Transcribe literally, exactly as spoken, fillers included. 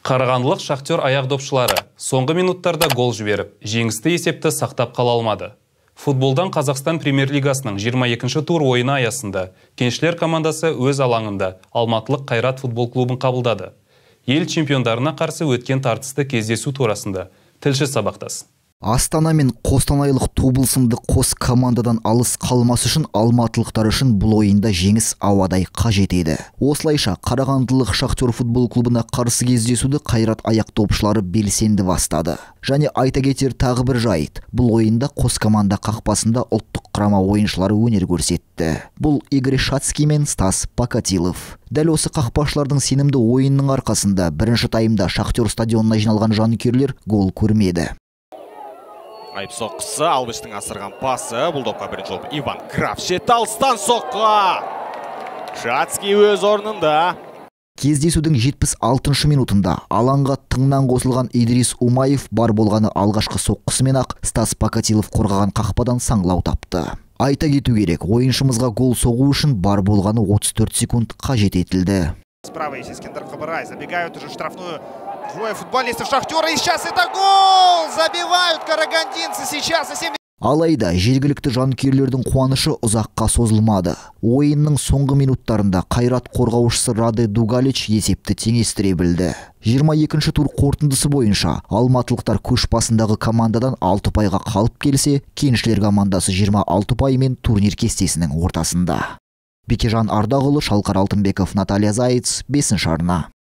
Қарағандылық Шахтер аяқдопшылары соңғы минуттарда гол жіберіп, жеңісті есепті сақтап қала алмады. Футболдан Қазақстан премьер-лигасының жиырма екінші тур ойыны аясында кеншілер командасы өз алаңында Алматылық Қайрат футбол клубын қабылдады. Ел чемпиондарына қарсы өткен тартысты кездесу турасында тілші сабақтасын. Астана мен Қостанайлық Тобыл сынды қос командадан алыс қалмас үшін алматылықтар үшін бұл ойында жеңіс ауадай қажет еді. Осылайша Қарағандылық Шахтер футбол клубына қарсы кездесуді Қайрат аяқдопшылары белсенді бастады. Және айта кетер тағы бір жайт, бұл ойында қос команда қақпасында ұлттық құрама ойыншылары өнер көрсетті. Бұл Игорь Шацкий мен Стас Покатилов. Дәл осы қақпашылардың сенімді ойынның арқасында бірінші таймда Шахтер стадионына жиналған жанкүйерлер гол көрмеді. Айып соққысы, Албыштың асырған пасы, бұл допқа бірінші жолып Иван Кравчет алыстан соққы. Шацкий өз орнында. Кездесудің жетпіс алтыншы минутында алаңға тыңнан қосылған Идрис Умаев бар болғаны алғашқы соққысымен ақ Стас Покатилов қорғаған қақпадан саңлау тапты. Айта кету керек, ойыншымызға гол соғу үшін бар болғаны отыз төрт секунд қажет етілді. Справа есть Искендер Кабырай, забегают уже в штрафную двое футболистов Шахтера, и сейчас это гол! Забивают карагандинцы сейчас. Алайда жергілікті жанкүйерлердің қуанышы ұзаққа созылмады. Ойынның соңғы минуттарында Қайрат қорғаушысы Раде Дугалич есепті теңестіре білді. жиырма екінші тур қорытындысы бойынша алматылықтар көш басындағы командадан алты пайға қалып келсе, кеншілер командасы жиырма алты паймен турнир кестесінің ортасында. Бекежан Ардағұлы, Шалқар Алтынбеков, Наталья Зайц, бесінші арна.